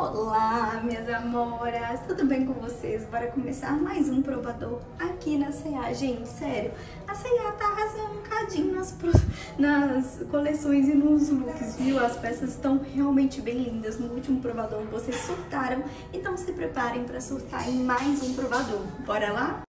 Olá, minhas amoras, tudo bem com vocês? Bora começar mais um provador aqui na C&A. Gente, sério, a C&A tá arrasando um bocadinho nas coleções e nos looks, viu? As peças estão realmente bem lindas. No último provador vocês surtaram, então se preparem para surtar em mais um provador. Bora lá?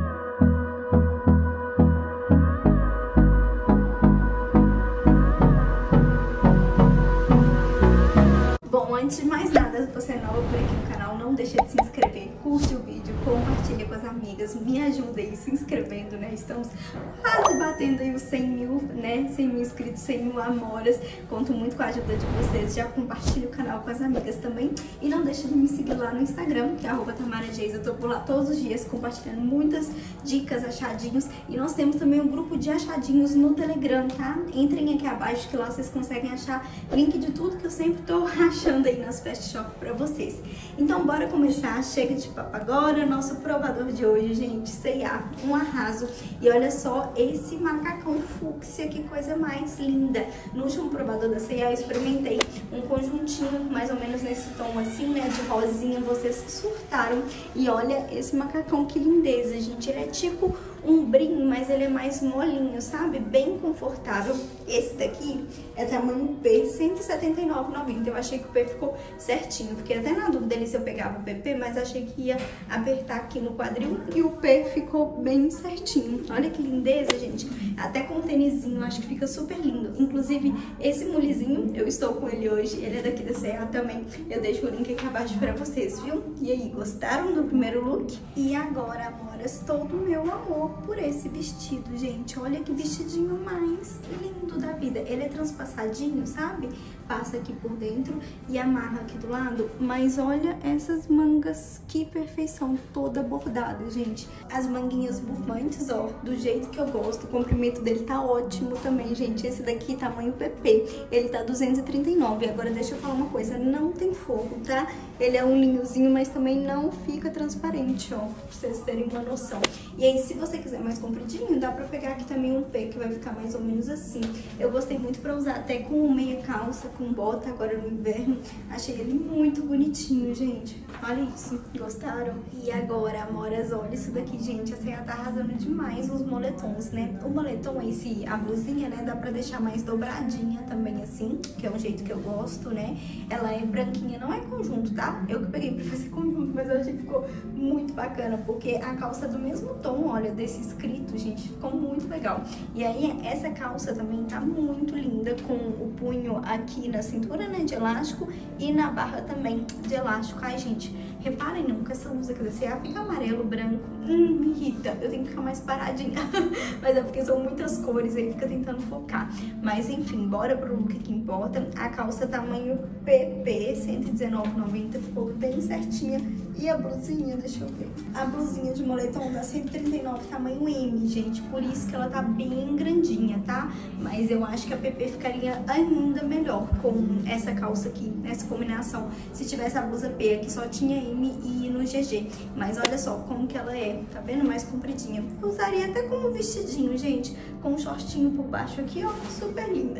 Bom, antes de mais nada, se você é nova por aqui no canal, não deixa de se inscrever, curte o vídeo, compartilha com as amigas, me ajuda aí se inscrevendo, né? Estamos quase batendo aí os 100 mil, né? 100 mil inscritos, 100 mil amoras. Conto muito com a ajuda de vocês. Já compartilha o canal com as amigas também. E não deixa de me seguir lá no Instagram, que é @TamaraJays. Eu tô por lá todos os dias compartilhando muitas dicas, achadinhos. E nós temos também um grupo de achadinhos no Telegram, tá? Entrem aqui abaixo que lá vocês conseguem achar link de tudo que eu sempre tô achando aí nas fast shop pra vocês. Então bora começar, chega de papo agora, nosso provador de hoje, gente, C&A, um arraso. E olha só esse macacão fúcsia, que coisa mais linda. No último provador da C&A eu experimentei um conjuntinho mais ou menos nesse tom assim, né, de rosinha, vocês surtaram. E olha esse macacão, que lindeza, gente, ele é tipo um brim, mas ele é mais molinho, sabe? Bem confortável. Esse daqui é tamanho P, R$179,90. Eu achei que o P ficou certinho. Fiquei até na dúvida se eu pegava o PP, mas achei que ia apertar aqui no quadril e o P ficou bem certinho. Olha que lindeza, gente. Até com o tênisinho, acho que fica super lindo. Inclusive, esse mulizinho, eu estou com ele hoje. Ele é daqui da C&A também. Eu deixo o link aqui abaixo pra vocês, viu? E aí, gostaram do primeiro look? E agora, amoras, todo o meu amor por esse vestido, gente. Olha que vestidinho mais lindo da vida. Ele é transpassadinho, sabe? Passa aqui por dentro e amarra aqui do lado. Mas olha essas mangas, que perfeição, toda bordada, gente. As manguinhas bufantes, ó, do jeito que eu gosto. O comprimento dele tá ótimo também, gente. Esse daqui, tamanho PP, ele tá 239. Agora deixa eu falar uma coisa, não tem fogo, tá? Ele é um linhozinho, mas também não fica transparente, ó, pra vocês terem uma noção. E aí, se você quiser mais compridinho, dá pra pegar aqui também um P, que vai ficar mais ou menos assim. Eu gostei muito pra usar até com meia calça, com bota, agora no inverno. Achei ele muito bonitinho, gente. Olha isso, gostaram? E agora, amoras, olha isso daqui, gente. A C&A tá arrasando demais os moletons, né? O moletom, a blusinha, né, dá pra deixar mais dobradinha também, assim, que é um jeito que eu gosto, né? Ela é branquinha, não é conjunto, tá? Eu que peguei pra fazer conjunto, mas eu achei que ficou muito bacana, porque a calça é do mesmo tom, olha, desse escrito, gente, ficou muito legal. E aí, essa calça também tá muito linda, com o punho aqui na cintura, né, de elástico, e na barra também de elástico. Ai, gente, reparem não, que essa blusa aqui da C&A fica amarelo, branco, me irrita, eu tenho que ficar mais paradinha. Mas é porque são muitas cores, aí fica tentando focar. Mas enfim, bora pro look que importa. A calça tamanho PP, R$119,90, ficou bem certinha. E a blusinha, deixa eu ver. A blusinha de moletom dá 139, tamanho M, gente. Por isso que ela tá bem grandinha, tá? Mas eu acho que a PP ficaria ainda melhor com essa calça aqui, nessa combinação. Se tivesse a blusa P, aqui só tinha M e no GG. Mas olha só como que ela é, tá vendo? Mais compridinha. Eu usaria até como vestidinho, gente. Com um shortinho por baixo aqui, ó. Super linda.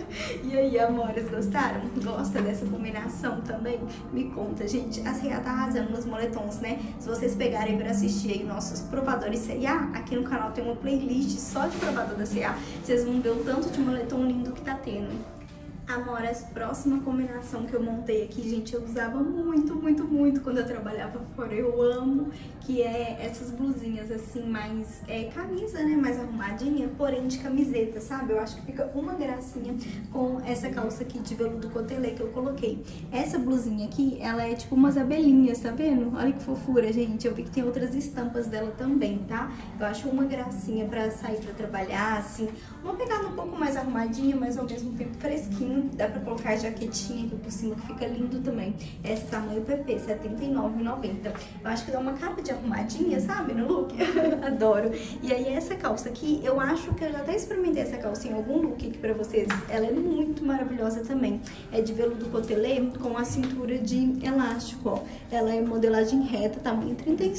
E aí, amores, gostaram? Gosta dessa combinação também? Me conta, gente. A C&A tá arrasando nos moletons, né? Se vocês pegarem pra assistir aí nossos provadores C&A, aqui no canal tem uma playlist só de provador da C&A. Vocês vão ver o tanto de moletom lindo que tá tendo. Amoras, próxima combinação que eu montei aqui, gente, eu usava muito, muito, muito quando eu trabalhava fora. Eu amo, que é essas blusinhas assim, mais camisa, né, mais arrumadinha, porém de camiseta, sabe? Eu acho que fica uma gracinha com essa calça aqui de veludo cotelê que eu coloquei. Essa blusinha aqui, ela é tipo umas abelhinhas, tá vendo? Olha que fofura, gente. Eu vi que tem outras estampas dela também, tá? Eu acho uma gracinha pra sair pra trabalhar, assim. Uma pegada um pouco mais arrumadinha, mas ao mesmo tempo fresquinho. Dá pra colocar a jaquetinha aqui por cima, que fica lindo também. Esse tamanho PP, R$79,90. Eu acho que dá uma cara de arrumadinha, sabe, no look? Adoro. E aí essa calça aqui, eu acho que eu já até experimentei essa calça em algum look aqui pra vocês. Ela é muito maravilhosa também. É de veludo cotelê com a cintura de elástico, ó. Ela é modelagem reta, tamanho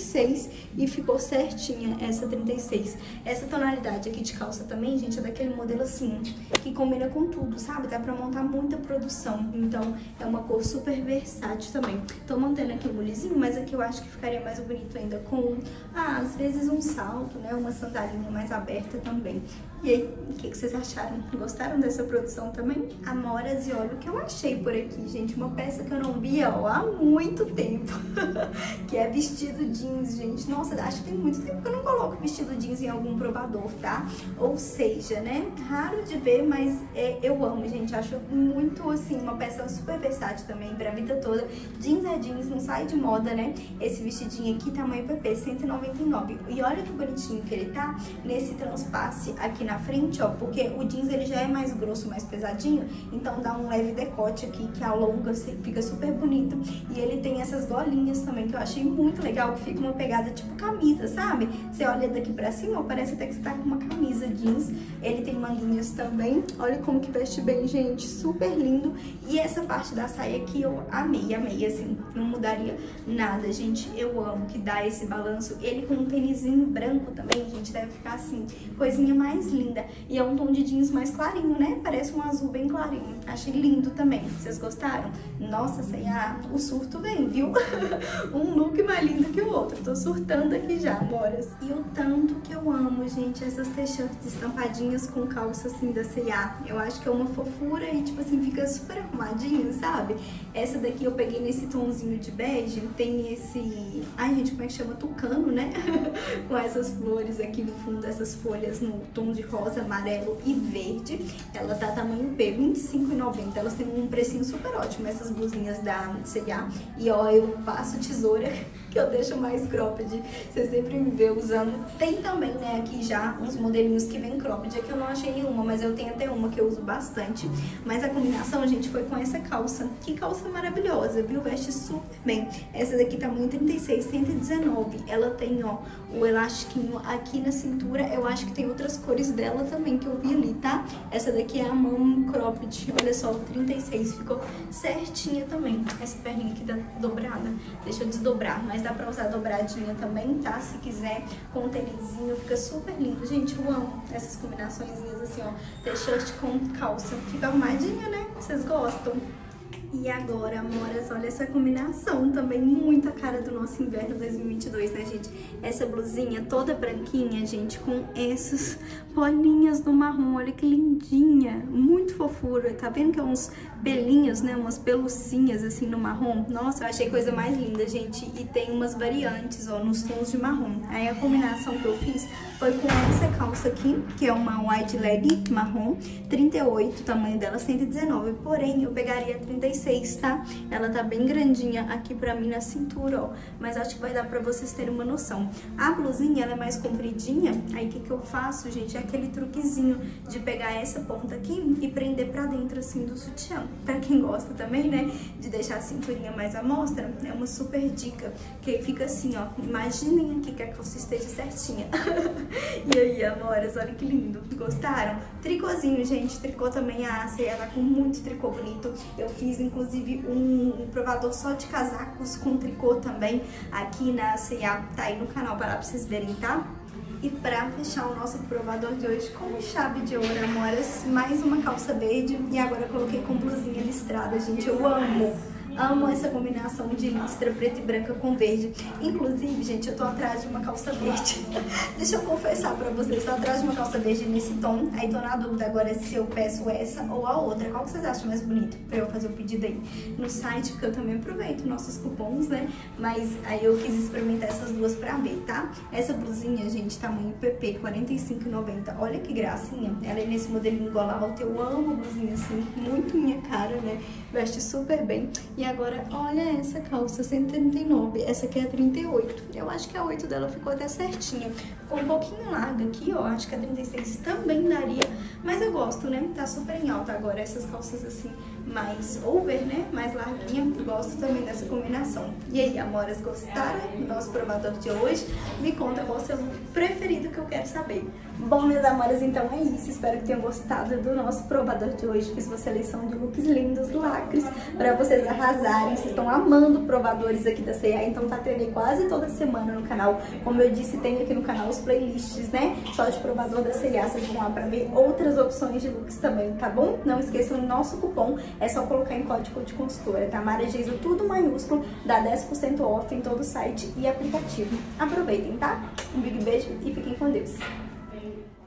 36 e ficou certinha essa 36. Essa tonalidade aqui de calça também, gente, é daquele modelo assim, que combina com tudo, sabe? Dá pra montar não tá muita produção, então é uma cor super versátil também. Tô mantendo aqui o mulizinho, mas aqui eu acho que ficaria mais bonito ainda com, às vezes um salto, né, uma sandalinha mais aberta também. E aí, o que vocês acharam? Gostaram dessa produção também? Amoras, e olha o que eu achei por aqui, gente, uma peça que eu não via, ó, há muito tempo, que é vestido jeans, gente. Nossa, acho que tem muito tempo que eu não coloco vestido jeans em algum provador, tá? Ou seja, né, raro de ver, mas eu amo, gente, acho muito, assim, uma peça super versátil também pra vida toda. Jeans é jeans, não sai de moda, né? Esse vestidinho aqui, tamanho PP, 199. E olha que bonitinho que ele tá nesse transpasse aqui na frente, ó, porque o jeans ele já é mais grosso, mais pesadinho, então dá um leve decote aqui que alonga, fica super bonito. E ele tem essas golinhas também que eu achei muito legal, que fica uma pegada tipo camisa, sabe? Você olha daqui pra cima, parece até que você tá com uma camisa jeans. Ele tem manguinhas também, olha como que veste bem, gente, super lindo. E essa parte da saia aqui eu amei, assim, não mudaria nada, gente, eu amo que dá esse balanço. Ele com um tênisinho branco também, gente, deve ficar assim, coisinha mais linda. E é um tom de jeans mais clarinho, né? Parece um azul bem clarinho. Achei lindo também. Vocês gostaram? Nossa, o surto vem, viu? Um look mais lindo que o outro. Tô surtando aqui já, amoras. E o tanto que eu amo, gente, essas t-shirts estampadinhas com calça assim da C&A. Eu acho que é uma fofura e, tipo assim, fica super arrumadinho, sabe? Essa daqui eu peguei nesse tomzinho de bege. Tem esse... Ai, gente, como é que chama? Tucano, né? Com essas flores aqui no fundo, essas folhas no tom de rosa, amarelo e verde. Ela tá tamanho P, R$25,90. Elas têm um precinho super ótimo, essas blusinhas da C&A. E ó, eu passo tesoura que eu deixo mais cropped. Você sempre me vê usando. Tem também, né, aqui já uns modelinhos que vem cropped. Aqui eu não achei nenhuma, mas eu tenho até uma que eu uso bastante. Mas a combinação, gente, foi com essa calça. Que calça maravilhosa, viu? Veste super bem. Essa daqui tamanho 36, 119. Ela tem, ó, o elastiquinho aqui na cintura. Eu acho que tem outras cores dela também que eu vi ali, tá? Essa daqui é a mão cropped. Olha só, 36. Ficou certinha também. Essa perninha aqui tá dobrada. Deixa eu desdobrar, mas dá pra usar dobradinha também, tá? Se quiser, com o tênisinho, fica super lindo. Gente, eu amo essas combinaçõezinhas assim, ó. T-shirt com calça. Fica arrumadinha, né? Vocês gostam? E agora, amoras, olha essa combinação também, muito a cara do nosso inverno 2022, né, gente? Essa blusinha toda branquinha, gente, com essas bolinhas no marrom, olha que lindinha, muito fofura, tá vendo que é uns pelinhos, né, umas pelucinhas assim no marrom? Nossa, eu achei coisa mais linda, gente, e tem umas variantes, ó, nos tons de marrom. Aí a combinação que eu fiz foi com essa calça aqui, que é uma wide leg marrom, 38, o tamanho dela 119, porém eu pegaria 36, tá? Ela tá bem grandinha aqui pra mim na cintura, ó, mas acho que vai dar pra vocês terem uma noção. A blusinha, ela é mais compridinha, aí o que eu faço, gente, é aquele truquezinho de pegar essa ponta aqui e prender pra dentro, assim, do sutiã. Pra quem gosta também, né, de deixar a cinturinha mais à mostra, é uma super dica, que aí fica assim, ó, imaginem aqui que a calça esteja certinha. E aí, amoras, olha que lindo, gostaram? Tricôzinho, gente, tricô também, a C&A tá com muito tricô bonito. Eu fiz, inclusive, um provador só de casacos com tricô também, aqui na C&A, tá aí no canal para vocês verem, tá? E pra fechar o nosso provador de hoje com chave de ouro, amoras, mais uma calça verde e agora eu coloquei com blusinha listrada, gente, eu amo! Amo essa combinação de listra preta e branca com verde. Inclusive, gente, eu tô atrás de uma calça verde. Deixa eu confessar pra vocês, tô atrás de uma calça verde nesse tom. Aí tô na dúvida agora se eu peço essa ou a outra. Qual que vocês acham mais bonito pra eu fazer o pedido aí no site? Porque eu também aproveito nossos cupons, né? Mas aí eu quis experimentar essas duas pra ver, tá? Essa blusinha, gente, tamanho PP, R$45,90. Olha que gracinha. Ela é nesse modelinho gola alta. Eu amo blusinha assim, muito minha cara, né? Veste super bem. E agora, olha essa calça, 139. Essa aqui é 38. Eu acho que a 8 dela ficou até certinha. Ficou um pouquinho larga aqui, ó. Acho que a 36 também daria. Mas eu gosto, né? Tá super em alta agora essas calças assim, mais over, né? Mais larguinha. Gosto também dessa combinação. E aí, amoras, gostaram do nosso provador de hoje? Me conta qual é o seu look preferido, que eu quero saber. Bom, minhas amoras, então é isso. Espero que tenham gostado do nosso provador de hoje. Fiz uma seleção de looks lindos, lacres, pra vocês arrasarem. Vocês estão amando provadores aqui da C&A, então tá tendo aí quase toda semana no canal. Como eu disse, tem aqui no canal os playlists, né? Só de provador da C&A, vocês vão lá pra ver outras opções de looks também, tá bom? Não esqueçam o nosso cupom, é só colocar em código de consultora, tá? Mara Geiso, tudo maiúsculo, dá 10% off em todo o site e aplicativo. Aproveitem, tá? Um big beijo e fiquem com Deus.